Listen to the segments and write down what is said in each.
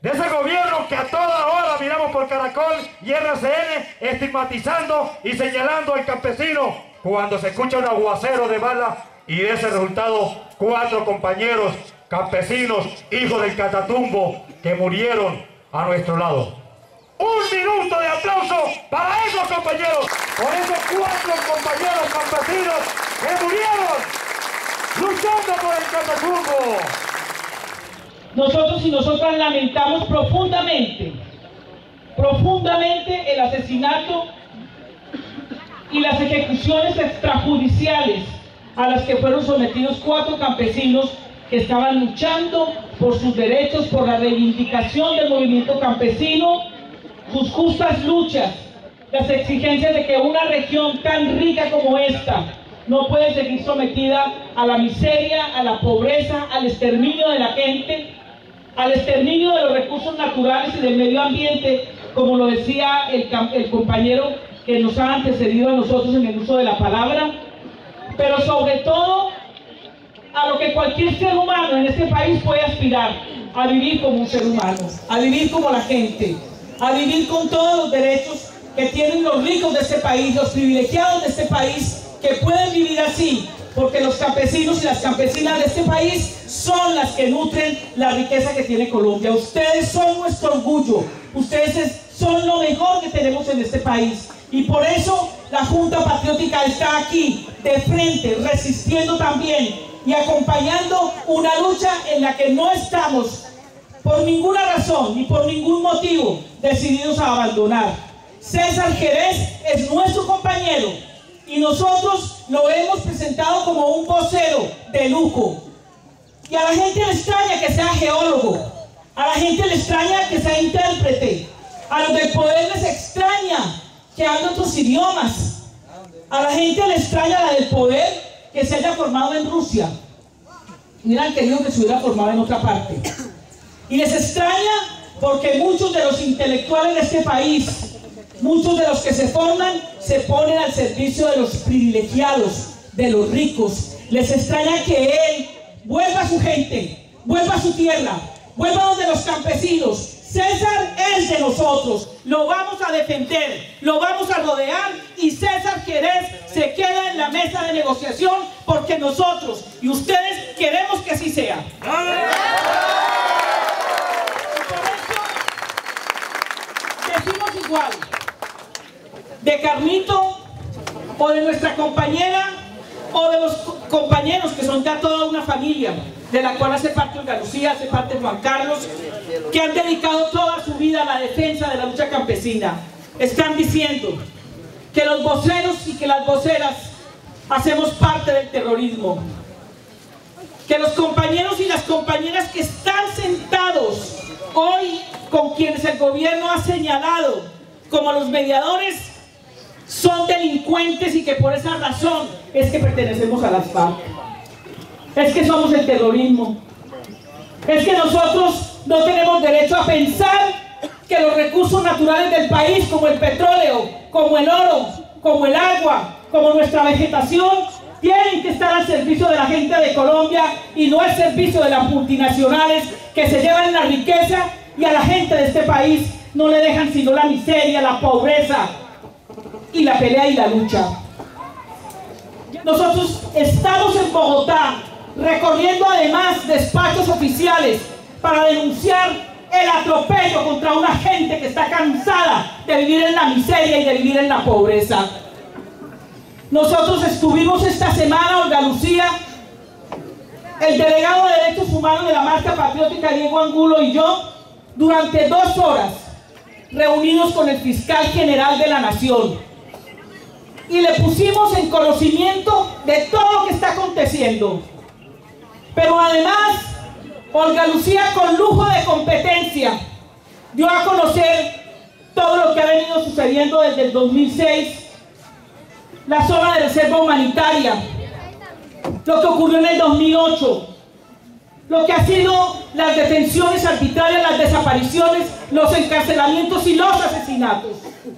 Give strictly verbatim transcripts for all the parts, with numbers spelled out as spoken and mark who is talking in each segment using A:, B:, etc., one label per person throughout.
A: de ese gobierno que a toda hora miramos por Caracol y R C N estigmatizando y señalando al campesino cuando se escucha un aguacero de balas y de ese resultado cuatro compañeros campesinos, hijos del Catatumbo, que murieron a nuestro lado. Un minuto de aplauso para esos compañeros, por esos cuatro compañeros campesinos que murieron luchando por el Catatumbo.
B: Nosotros y nosotras lamentamos profundamente, profundamente el asesinato y las ejecuciones extrajudiciales a las que fueron sometidos cuatro campesinos que estaban luchando por sus derechos, por la reivindicación del movimiento campesino, sus justas luchas, las exigencias de que una región tan rica como esta no puede seguir sometida a la miseria, a la pobreza, al exterminio de la gente, al exterminio de los recursos naturales y del medio ambiente, como lo decía el, el compañero que nos ha antecedido a nosotros en el uso de la palabra, pero sobre todo a lo que cualquier ser humano en este país puede aspirar, a vivir como un ser humano, a vivir como la gente, a vivir con todos los derechos que tienen los ricos de este país, los privilegiados de este país, que pueden vivir así, porque los campesinos y las campesinas de este país son las que nutren la riqueza que tiene Colombia. Ustedes son nuestro orgullo, ustedes son lo mejor que tenemos en este país, y por eso la Junta Patriótica está aquí, de frente, resistiendo también y acompañando una lucha en la que no estamos por ninguna razón ni por ningún motivo decididos a abandonar. César Jerez es nuestro compañero y nosotros lo hemos presentado como un vocero de lujo. Y a la gente le extraña que sea geólogo, a la gente le extraña que sea intérprete, a los del poder les extraña que hable otros idiomas, a la gente le extraña la del poder que se haya formado en Rusia. Hubieran querido que se hubiera formado en otra parte. Y les extraña porque muchos de los intelectuales de este país, muchos de los que se forman, se ponen al servicio de los privilegiados, de los ricos. Les extraña que él vuelva a su gente, vuelva a su tierra, vuelva donde los campesinos. César es de nosotros, lo vamos a defender, lo vamos a rodear, y César Jerez se queda en la mesa de negociación porque nosotros y ustedes queremos que así sea. Y por eso decimos igual de Carlito o de nuestra compañera o de los compañeros que son ya toda una familia, de la cual hace parte Olga Lucía, hace parte Juan Carlos, que han dedicado toda su vida a la defensa de la lucha campesina. Están diciendo que los voceros y que las voceras hacemos parte del terrorismo, que los compañeros y las compañeras que están sentados hoy con quienes el gobierno ha señalado como los mediadores son delincuentes y que por esa razón es que pertenecemos a las FARC. Es que somos el terrorismo. Es que nosotros no tenemos derecho a pensar que los recursos naturales del país, como el petróleo, como el oro, como el agua, como nuestra vegetación, tienen que estar al servicio de la gente de Colombia y no al servicio de las multinacionales que se llevan la riqueza y a la gente de este país no le dejan sino la miseria, la pobreza y la pelea y la lucha. Nosotros estamos en Bogotá recorriendo además despachos oficiales para denunciar el atropello contra una gente que está cansada de vivir en la miseria y de vivir en la pobreza. Nosotros estuvimos esta semana, Olga Lucía, el delegado de Derechos Humanos de la Marcha Patriótica, Diego Angulo, y yo, durante dos horas, reunidos con el fiscal general de la Nación. Y le pusimos en conocimiento de todo lo que está aconteciendo. Pero además, Olga Lucía, con lujo de competencia, dio a conocer todo lo que ha venido sucediendo desde el dos mil seis, la zona de reserva humanitaria, lo que ocurrió en el dos mil ocho, lo que ha sido las detenciones arbitrarias, las desapariciones, los encarcelamientos y los asesinatos.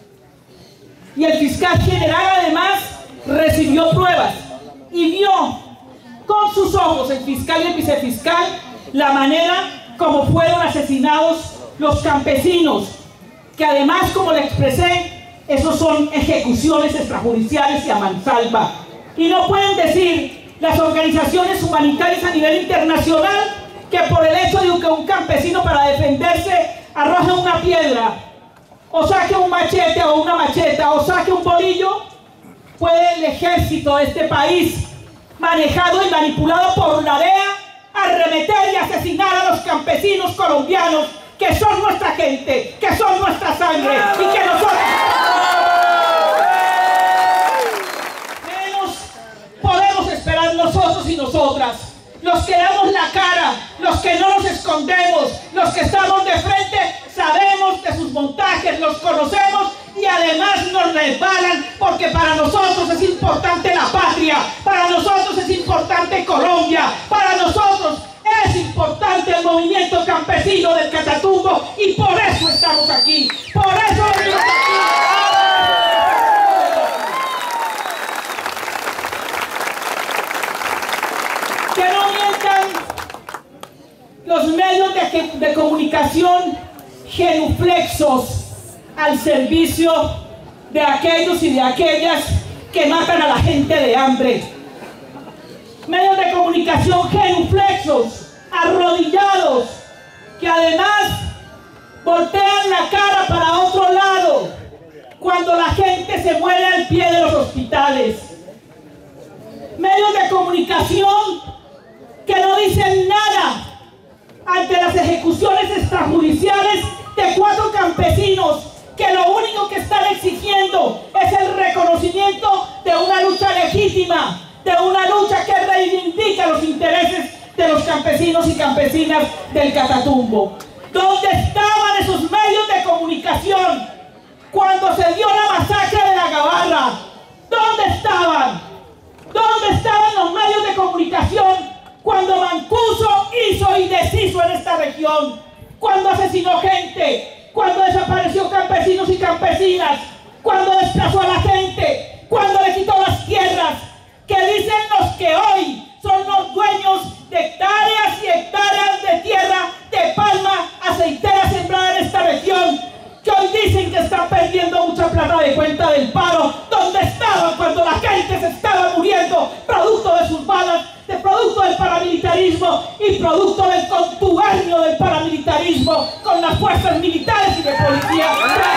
B: Y el fiscal general además recibió pruebas y vio con sus ojos, el fiscal y el vicefiscal, la manera como fueron asesinados los campesinos, que además, como le expresé, esos son ejecuciones extrajudiciales y a mansalva. Y no pueden decir las organizaciones humanitarias a nivel internacional que por el hecho de que un campesino para defenderse arroje una piedra, o saque un machete o una macheta, o saque un bolillo, puede el ejército de este país, manejado y manipulado por la D E A, arremeter y asesinar a los campesinos colombianos, que son nuestra gente, que son nuestra sangre, y que nosotros menos podemos esperar nosotros y nosotras, los que damos la cara, los que no nos escondemos, los que estamos de frente, sabemos de sus montajes, los conocemos y además nos resbalan, porque para nosotros es importante la patria, para nosotros es importante Colombia, para nosotros es importante el movimiento campesino del Catatumbo, y por eso estamos aquí, por eso venimos aquí. Que no mientan los medios de, de comunicación genuflexos al servicio de aquellos y de aquellas que matan a la gente de hambre. Medios de comunicación genuflexos, arrodillados, que además voltean la cara para otro lado cuando la gente se muere al pie de los hospitales. Medios de comunicación que no dicen nada ante las ejecuciones extrajudiciales de cuatro campesinos que lo único que están exigiendo es el reconocimiento de una lucha legítima, de una lucha que reivindica los intereses de los campesinos y campesinas del Catatumbo. ¿Dónde estaban esos medios de comunicación cuando se dio la masacre de la Gabarra? ¿Dónde estaban? ¿Dónde estaban los medios de comunicación cuando Mancuso hizo y deshizo en esta región? Cuando asesinó gente, cuando desapareció campesinos y campesinas, cuando desplazó a la gente, cuando le quitó las tierras, que dicen los que hoy son los dueños de hectáreas y hectáreas de tierra de palma aceitera sembrada en esta región, que hoy dicen que están perdiendo mucha plata de cuenta del paro. ¿Dónde estaban cuando la gente se estaba muriendo producto de sus balas, de producto del paramilitarismo y producto del contubernio del paramilitarismo con las fuerzas militares y de policía?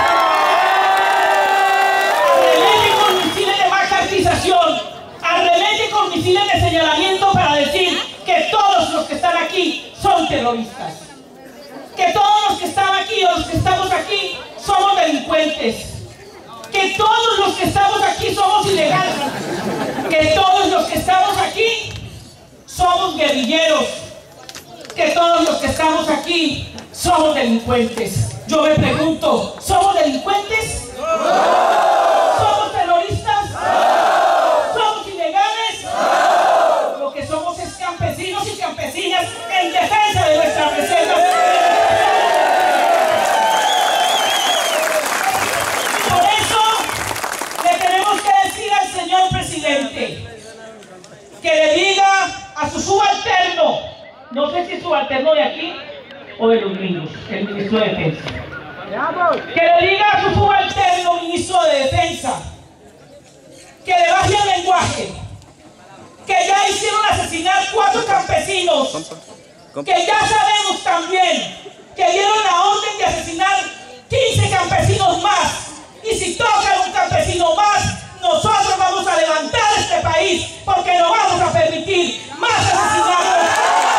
B: Arremete con misiles de macartización, arremete con misiles de señalamiento para decir que todos los que están aquí son terroristas, que todos los que están aquí o los que estamos aquí somos delincuentes, que todos los que estamos aquí somos ilegales, que todos los que estamos aquí somos guerrilleros, que todos los que estamos aquí somos delincuentes. Yo me pregunto, ¿somos delincuentes? ¿Somos terroristas? ¿Somos ilegales? Lo que somos es campesinos y campesinas en defensa de nuestras reservas. Por eso le tenemos que decir al señor presidente que le diga a su subalterno, no sé si es subalterno de aquí o de los gringos, el ministro de Defensa, que le diga a su subalterno ministro de Defensa que le baje el lenguaje, que ya hicieron asesinar cuatro campesinos, que ya sabemos también que dieron la orden de asesinar quince campesinos más, y si tocan un campesino más, nosotros vamos a levantar este país, porque no vamos a permitir más asesinatos.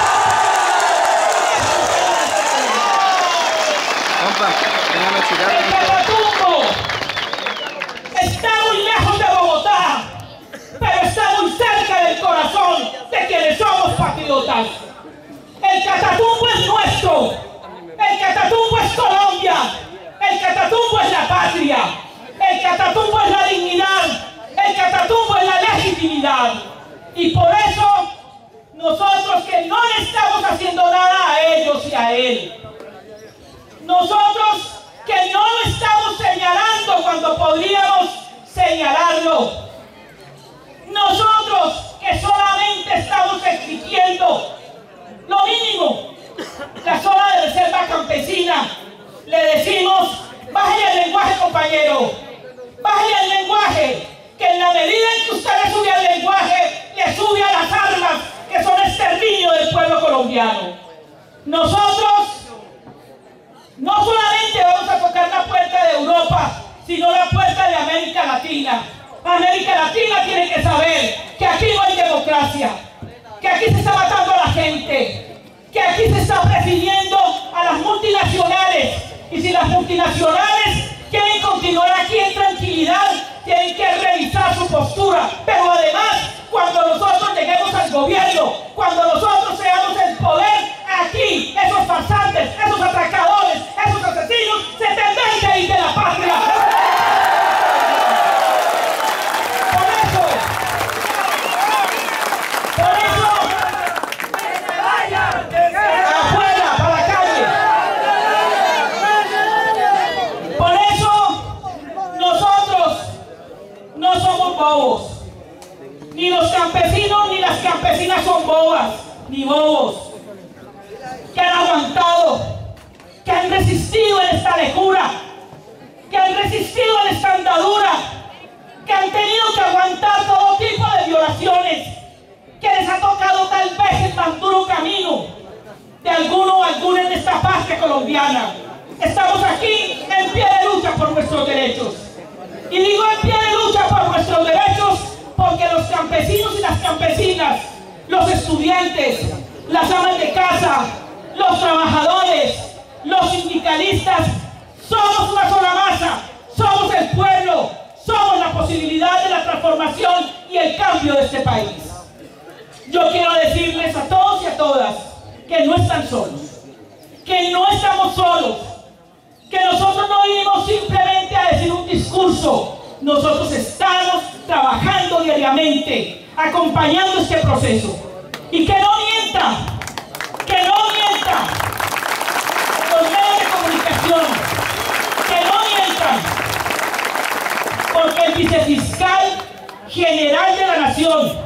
B: El Catatumbo está muy lejos de Bogotá, pero está muy cerca del corazón de quienes somos patriotas. El Catatumbo es nuestro, el Catatumbo es Colombia, el Catatumbo es la patria, el Catatumbo es la dignidad, el Catatumbo es la legitimidad. Y por eso nosotros, que no le estamos haciendo nada a ellos y a él, nosotros que no lo estamos señalando cuando podríamos señalarlo, nosotros que solamente estamos exigiendo lo mínimo, la zona de reserva campesina, le decimos, bájale el lenguaje, compañero, bájale el lenguaje, que en la medida en que usted le sube al lenguaje, le sube a las armas, que son exterminio del pueblo colombiano. Nosotros no solamente vamos a tocar la puerta de Europa, sino la puerta de América Latina. América Latina tiene que saber que aquí no hay democracia, que aquí se está matando a la gente, que aquí se está prefiriendo a las multinacionales, y si las multinacionales quieren continuar aquí en tranquilidad, tienen que revisar su postura. Pero además, cuando nosotros lleguemos al gobierno, cuando nosotros seamos el poder, aquí esos farsantes, esos atracadores, esos asesinos se tendrán que ir de la patria. Por eso, por eso, que se vayan afuera, para la calle. Por eso, nosotros no somos bobos. Ni los campesinos ni las campesinas son bobas, ni bobos. Que han aguantado, que han resistido en esta locura, que han resistido en esta andadura, que han tenido que aguantar todo tipo de violaciones, que les ha tocado tal vez el tan duro camino de alguno o alguna en esta patria colombiana. Estamos aquí en pie de lucha por nuestros derechos. Y digo en pie de lucha por nuestros derechos porque los campesinos y las campesinas, los estudiantes, las amas de casa, los trabajadores, los sindicalistas, somos una sola masa, somos el pueblo, somos la posibilidad de la transformación y el cambio de este país. Yo quiero decirles a todos y a todas que no están solos, que no estamos solos, que nosotros no vinimos simplemente a decir un discurso. Nosotros estamos trabajando diariamente, acompañando este proceso. Y que no mienta, que no mienta los medios de comunicación, que no mientan, porque el vicefiscal general de la Nación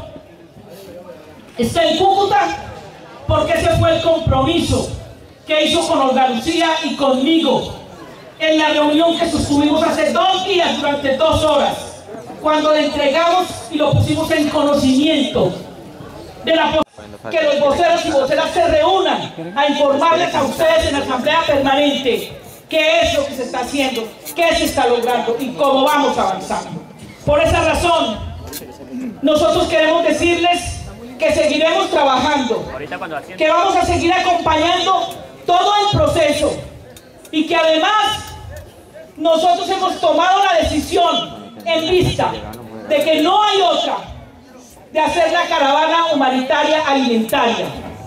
B: está en Cúcuta, porque ese fue el compromiso que hizo con Olga Lucía y conmigo en la reunión que sostuvimos hace dos días durante dos horas, cuando le entregamos y lo pusimos en conocimiento de la que los voceros y voceras se reúnan a informarles a ustedes en la asamblea permanente qué es lo que se está haciendo, qué se está logrando y cómo vamos avanzando. Por esa razón, nosotros queremos decirles que seguiremos trabajando, que vamos a seguir acompañando todo el proceso y que además nosotros hemos tomado la decisión en vista de que no hay otra de hacer la caravana humanitaria alimentaria.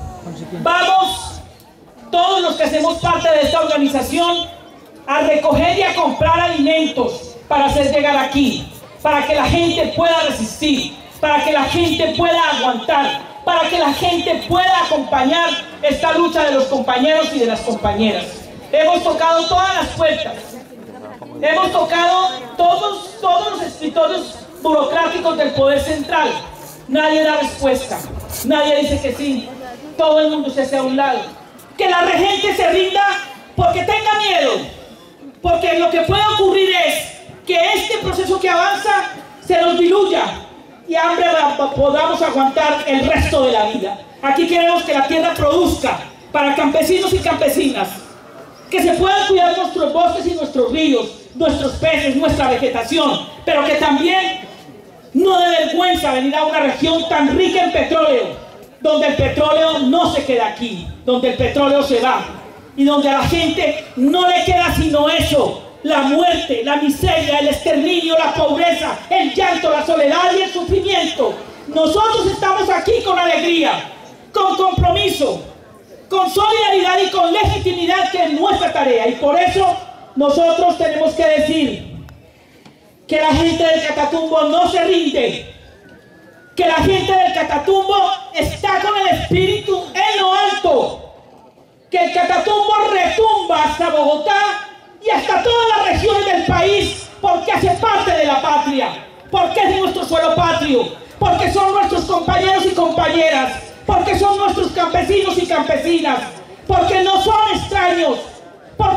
B: Vamos, todos los que hacemos parte de esta organización, a recoger y a comprar alimentos para hacer llegar aquí, para que la gente pueda resistir, para que la gente pueda aguantar, para que la gente pueda acompañar esta lucha de los compañeros y de las compañeras. Hemos tocado todas las puertas, hemos tocado todos, todos los escritorios burocráticos del Poder Central. Nadie da respuesta, nadie dice que sí, todo el mundo se hace a un lado. Que la gente se rinda porque tenga miedo, porque lo que puede ocurrir es que este proceso que avanza se nos diluya y hambre podamos aguantar el resto de la vida. Aquí queremos que la tierra produzca para campesinos y campesinas, que se puedan cuidar nuestros bosques y nuestros ríos, nuestros peces, nuestra vegetación, pero que también no dé vergüenza venir a una región tan rica en petróleo, donde el petróleo no se queda aquí, donde el petróleo se va y donde a la gente no le queda sino eso: la muerte, la miseria, el exterminio, la pobreza, el llanto, la soledad y el sufrimiento. Nosotros estamos aquí con alegría, con compromiso, con solidaridad y con legitimidad, que es nuestra tarea. Y por eso nosotros tenemos que decir que la gente del Catatumbo no se rinde, que la gente del Catatumbo está con el espíritu en lo alto, que el Catatumbo retumba hasta Bogotá y hasta todas las regiones del país, porque hace parte de la patria, porque es nuestro suelo patrio, porque son nuestros compañeros y compañeras, porque son nuestros campesinos y campesinas, porque no son extraños, porque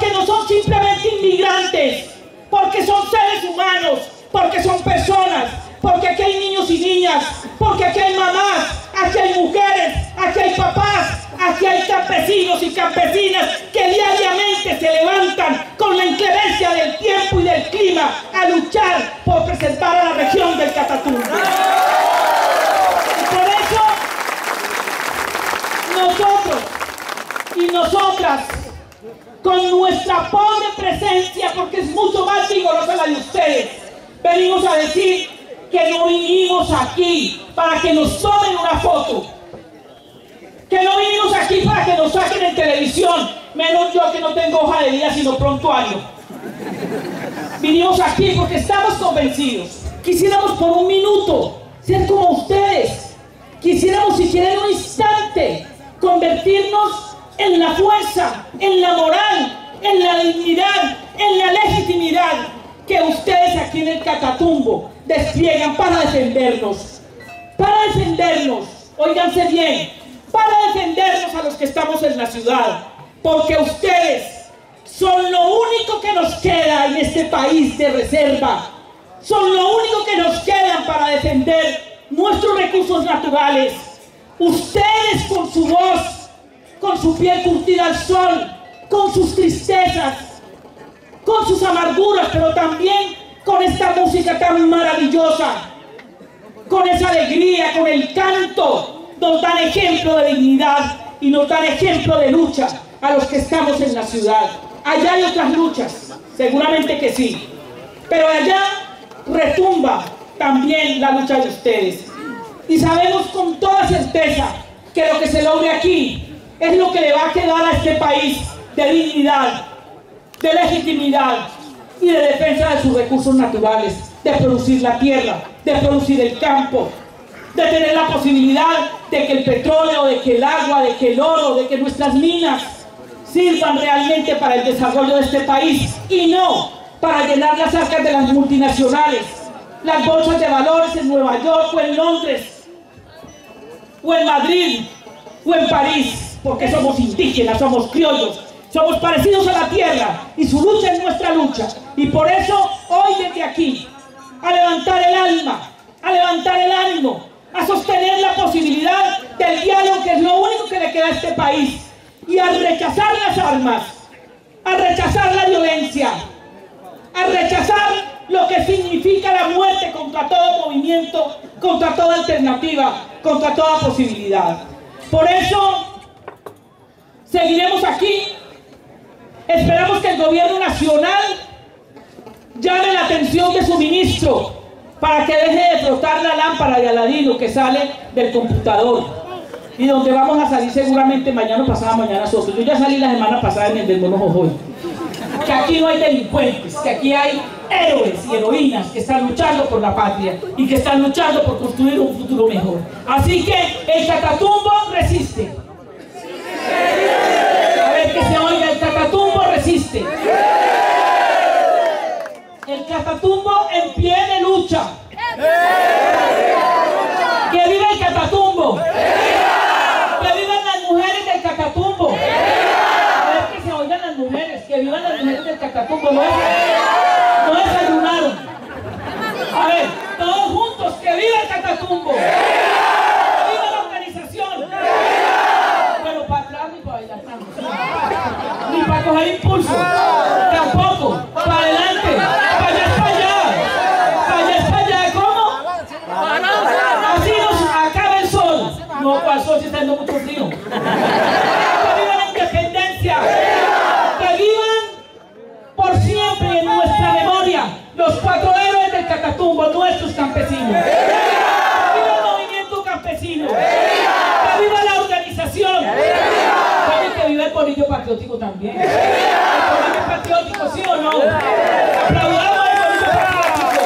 B: porque no son simplemente inmigrantes, porque son seres humanos, porque son personas, porque aquí hay niños y niñas, porque aquí hay mamás, aquí hay mujeres, aquí hay papás, aquí hay campesinos y campesinas que diariamente se levantan con la inclemencia del tiempo y del clima a luchar por preservar a la región del Catatumbo. Y por eso nosotros y nosotras, con nuestra pobre presencia, porque es mucho más vigorosa la de ustedes, venimos a decir que no vinimos aquí para que nos tomen una foto, que no vinimos aquí para que nos saquen en televisión, menos yo que no tengo hoja de vida sino prontuario. Vinimos aquí porque estamos convencidos. Quisiéramos por un minuto ser como ustedes, quisiéramos siquiera en un instante convertirnos en la fuerza, en la moral, en la dignidad, en la legitimidad que ustedes aquí en el Catatumbo despliegan para defendernos, para defendernos, óiganse bien, para defendernos a los que estamos en la ciudad, porque ustedes son lo único que nos queda en este país de reserva, son lo único que nos queda para defender nuestros recursos naturales. Ustedes con su voz, con su piel curtida al sol, con sus tristezas, con sus amarguras, pero también con esta música tan maravillosa, con esa alegría, con el canto, nos dan ejemplo de dignidad y nos dan ejemplo de lucha a los que estamos en la ciudad. Allá hay otras luchas, seguramente que sí, pero allá retumba también la lucha de ustedes. Y sabemos con toda certeza que lo que se logre aquí es lo que le va a quedar a este país de dignidad, de legitimidad y de defensa de sus recursos naturales, de producir la tierra, de producir el campo, de tener la posibilidad de que el petróleo, de que el agua, de que el oro, de que nuestras minas sirvan realmente para el desarrollo de este país y no para llenar las arcas de las multinacionales, las bolsas de valores en Nueva York o en Londres o en Madrid o en París, porque somos indígenas, somos criollos, somos parecidos a la tierra y su lucha es nuestra lucha. Y por eso hoy desde aquí, a levantar el alma, a levantar el ánimo, a sostener la posibilidad del diálogo, que es lo único que le queda a este país, y a rechazar las armas, a rechazar la violencia, a rechazar lo que significa la muerte contra todo movimiento, contra toda alternativa, contra toda posibilidad. Por eso seguiremos aquí. Esperamos que el gobierno nacional llame la atención de su ministro para que deje de frotar la lámpara de Aladino que sale del computador y donde vamos a salir seguramente mañana o pasado mañana nosotros. Yo ya salí la semana pasada en el del Mono Jojoy. Que aquí no hay delincuentes, que aquí hay héroes y heroínas que están luchando por la patria y que están luchando por construir un futuro mejor. Así que el Catatumbo resiste. A ver, que se oiga, el Catatumbo resiste. El Catatumbo en pie de lucha. ¡Que viva el Catatumbo! ¡Que vivan las mujeres del Catatumbo! A ver, que se oigan las mujeres, que vivan las mujeres del Catatumbo. No, no desayunaron. A ver, todos juntos, que viva el Catatumbo. ¡Que viva la organización! Pero para atrás ni para bailar tanto. Ni para coger impulso. Tampoco. Para adelante. Para allá es para allá. Para allá es para allá. ¿Cómo? Así nos acaba el sol. No, para el sol si está dando mucho frío. Que viva la independencia. Que vivan por siempre en nuestra memoria los cuatro héroes del Catatumbo, nuestros campesinos. Que viva el movimiento campesino. Que viva la organización. Que viva el bolillo patriótico también. El bolillo patriótico, ¿sí o no? Aplaudamos el bolillo patriótico.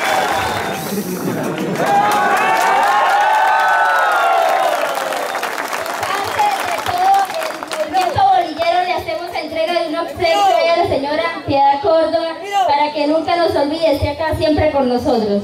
C: Señora Piedad Córdoba, para que nunca nos olvide, esté acá siempre con nosotros.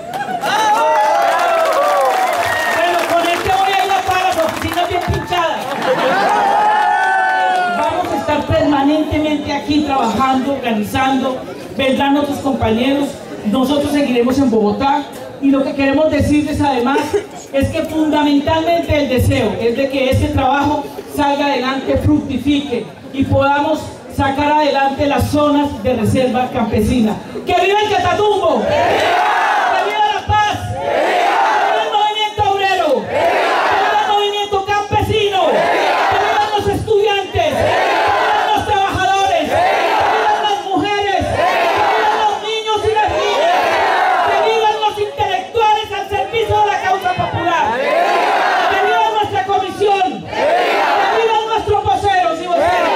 B: Bueno, con este voy a ir a para las oficinas bien pinchadas. Vamos a estar permanentes. permanentemente aquí trabajando, organizando, vendrán otros compañeros, nosotros seguiremos en Bogotá, y lo que queremos decirles además es que fundamentalmente el deseo es de que este trabajo salga adelante, fructifique y podamos sacar adelante las zonas de reserva campesina. ¡Que viva el Catatumbo! ¡Que viva la paz! ¡Que viva el movimiento obrero! ¡Que viva el movimiento campesino! ¡Que vivan los estudiantes! ¡Que vivan los trabajadores! ¡Que vivan las mujeres! ¡Que vivan los niños y las niñas! ¡Que vivan los intelectuales al servicio de la causa popular! ¡Que viva nuestra comisión! ¡Que vivan nuestros voceros y voceras!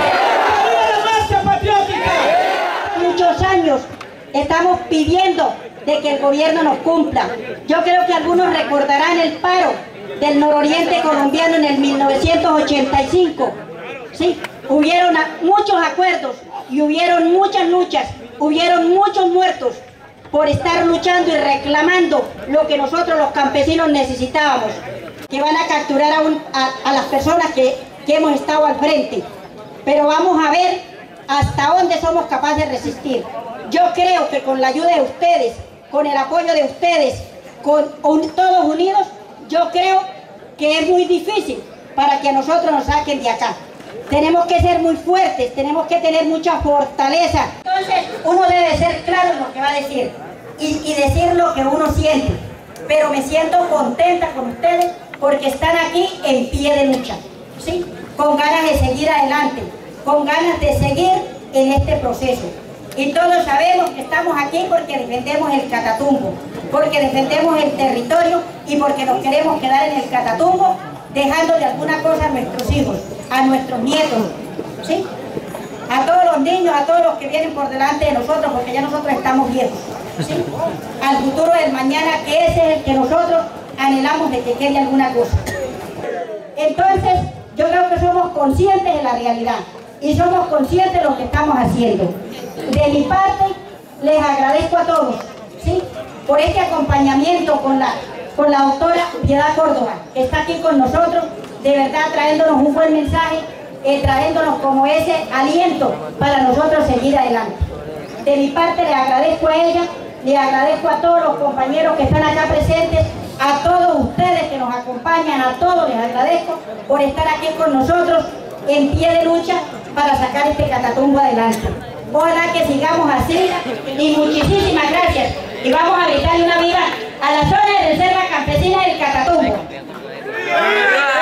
D: Muchos años estamos pidiendo de que el gobierno nos cumpla. Yo creo que algunos recordarán el paro del nororiente colombiano en el mil novecientos ochenta y cinco. Sí, hubieron muchos acuerdos y hubieron muchas luchas, hubieron muchos muertos por estar luchando y reclamando lo que nosotros los campesinos necesitábamos, que van a capturar a, un, a, a las personas que, que hemos estado al frente. Pero vamos a ver hasta dónde somos capaces de resistir. Yo creo que con la ayuda de ustedes, con el apoyo de ustedes, con un, todos unidos, yo creo que es muy difícil para que a nosotros nos saquen de acá. Tenemos que ser muy fuertes, tenemos que tener mucha fortaleza. Entonces uno debe ser claro en lo que va a decir y, y decir lo que uno siente. Pero me siento contenta con ustedes porque están aquí en pie de lucha, ¿sí? Con ganas de seguir adelante, con ganas de seguir en este proceso. Y todos sabemos que estamos aquí porque defendemos el Catatumbo, porque defendemos el territorio y porque nos queremos quedar en el Catatumbo, dejando de alguna cosa a nuestros hijos, a nuestros nietos, ¿sí? A todos los niños, a todos los que vienen por delante de nosotros, porque ya nosotros estamos viejos, ¿sí? Al futuro del mañana, que ese es el que nosotros anhelamos de que quede alguna cosa. Entonces, yo creo que somos conscientes de la realidad y somos conscientes de lo que estamos haciendo. De mi parte, les agradezco a todos, ¿sí? Por este acompañamiento con la, con la doctora Piedad Córdoba, que está aquí con nosotros, de verdad trayéndonos un buen mensaje, eh, trayéndonos como ese aliento para nosotros seguir adelante. De mi parte, le agradezco a ella, le agradezco a todos los compañeros que están acá presentes, a todos ustedes que nos acompañan, a todos les agradezco por estar aquí con nosotros en pie de lucha para sacar este Catatumbo adelante. Ojalá que sigamos así y muchísimas gracias. Y vamos a gritarle una viva a la zona de reserva campesina del Catatumbo.